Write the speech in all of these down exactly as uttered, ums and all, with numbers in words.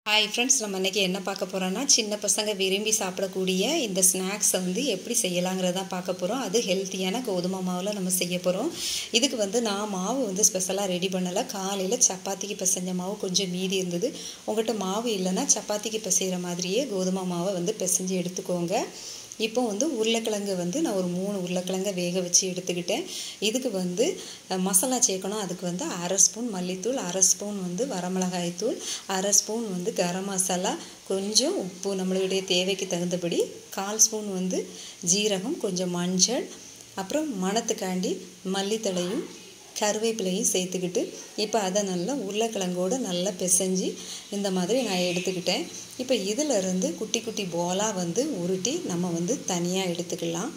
Hi friends, நம்ம இன்றைக்கி என்ன பார்க்க போகிறோன்னா, சின்ன பசங்க விரும்பி சாப்பிடக்கூடிய இந்த ஸ்நாக்ஸை வந்து எப்படி செய்யலாங்கிறதான் பார்க்க போகிறோம். அது ஹெல்த்தியான கோதுமை மாவில் நம்ம செய்ய போகிறோம். இதுக்கு வந்து நான் மாவு வந்து ஸ்பெஷலாக ரெடி பண்ணலை. காலையில் சப்பாத்திக்கு பிசைஞ்ச மாவு கொஞ்சம் மீதி இருந்தது. உங்கள்கிட்ட மாவு இல்லைன்னா சப்பாத்திக்கு பிசைகிற மாதிரியே கோதுமை மாவை வந்து பிசைஞ்சு எடுத்துக்கோங்க. இப்போ வந்து உருளைக்கிழங்கு வந்து நான் ஒரு மூணு உருளைக்கிழங்கை வேக வச்சு எடுத்துக்கிட்டேன். இதுக்கு வந்து மசாலா சேர்க்கணும். அதுக்கு வந்து அரை ஸ்பூன் மல்லித்தூள், அரை ஸ்பூன் வந்து வரமிளகாய் தூள், அரை ஸ்பூன் வந்து கரம் மசாலா, கொஞ்சம் உப்பு நம்மளுடைய தேவைக்கு தகுந்தபடி, கால் ஸ்பூன் வந்து ஜீரகம், கொஞ்சம் மஞ்சள், அப்புறம் மணத்துக்காண்டி மல்லித்தழையும் கருவேப்பிலையும் சேர்த்துக்கிட்டு இப்போ அதை நல்லா உருளைக்கிழங்கோடு நல்லா பிசைஞ்சு இந்த மாதிரி நான் எடுத்துக்கிட்டேன். இப்போ இதிலிருந்து குட்டி குட்டி போலாக வந்து உருட்டி நம்ம வந்து தனியாக எடுத்துக்கலாம்.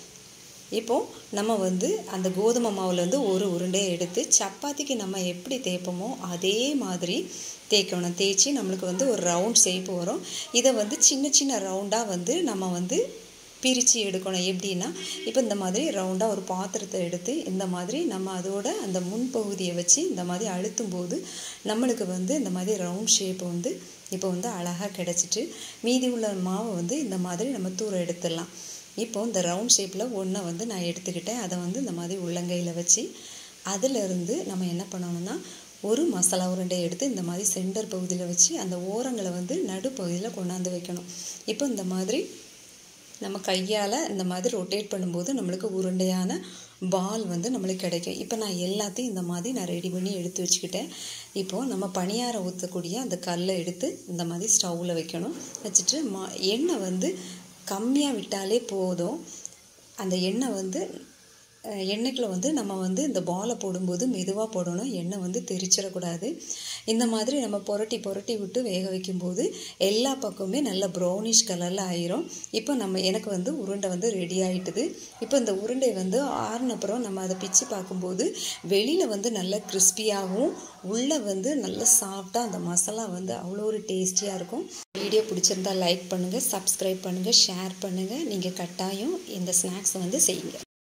இப்போது நம்ம வந்து அந்த கோதுமை மாவுலேருந்து ஒரு உருண்டையை எடுத்து சப்பாத்திக்கு நம்ம எப்படி தேய்ப்போமோ அதே மாதிரி தேய்க்கணும். தேய்ச்சி நம்மளுக்கு வந்து ஒரு ரவுண்ட் ஷேப் வரும். இதை வந்து சின்ன சின்ன ரவுண்டாக வந்து நம்ம வந்து பிரித்து எடுக்கணும். எப்படின்னா, இப்போ இந்த மாதிரி ரவுண்டாக ஒரு பாத்திரத்தை எடுத்து இந்த மாதிரி நம்ம அதோட அந்த முன்பகுதியை வச்சு இந்த மாதிரி அழுத்தும் போது நம்மளுக்கு வந்து இந்த மாதிரி ரவுண்ட் ஷேப் வந்து இப்போ வந்து அழகாக கிடச்சிட்டு மீதி உள்ள மாவை வந்து இந்த மாதிரி நம்ம தூர எடுத்துடலாம். இப்போது இந்த ரவுண்ட் ஷேப்பில் ஒன்றை வந்து நான் எடுத்துக்கிட்டேன். அதை வந்து இந்த மாதிரி உள்ளங்கையில் வச்சு அதிலிருந்து நம்ம என்ன பண்ணணும்னா, ஒரு மசாலா உருண்டை எடுத்து இந்த மாதிரி சென்டர் பகுதியில் வச்சு அந்த ஓரங்களை வந்து நடுப்பகுதியில் கொண்டாந்து வைக்கணும். இப்போ இந்த மாதிரி நம்ம கையால் இந்த மாதிரி ரொட்டேட் பண்ணும்போது நம்மளுக்கு உருண்டையான பால் வந்து நம்மளுக்கு கிடைக்கும். இப்போ நான் எல்லாத்தையும் இந்த மாதிரி நான் ரெடி பண்ணி எடுத்து வச்சுக்கிட்டேன். இப்போது நம்ம பணியாரம் ஊற்றக்கூடிய அந்த கல்லை எடுத்து இந்த மாதிரி ஸ்டவ்வில் வைக்கணும். வச்சுட்டு மா எண்ணெய் வந்து கம்மியாக விட்டாலே போதும். அந்த எண்ணெய் வந்து எண்ணெய்க்குள்ள வந்து நம்ம வந்து இந்த பாலை போடும்போது மெதுவாக போடணும். எண்ணெய் வந்து தெரிச்சிடக்கூடாது. இந்த மாதிரி நம்ம புரட்டி புரட்டி விட்டு வேக வைக்கும்போது எல்லா பக்கமுமே நல்ல ப்ரௌனிஷ் கலரில் ஆயிரும். இப்போ நம்ம எனக்கு வந்து உருண்டை வந்து ரெடி ஆகிட்டுது. இப்போ இந்த உருண்டை வந்து ஆறுனப்புறம் நம்ம அதை பிச்சு பார்க்கும்போது வெளியில் வந்து நல்ல கிறிஸ்பியாகவும் உள்ளே வந்து நல்ல சாஃப்டாக அந்த மசாலா வந்து அவ்வளோ ஒரு டேஸ்டியாக இருக்கும். வீடியோ பிடிச்சிருந்தால் லைக் பண்ணுங்கள், சப்ஸ்கிரைப் பண்ணுங்கள், ஷேர் பண்ணுங்கள். நீங்கள் கட்டாயம் இந்த ஸ்நாக்ஸை வந்து செய்யுங்க.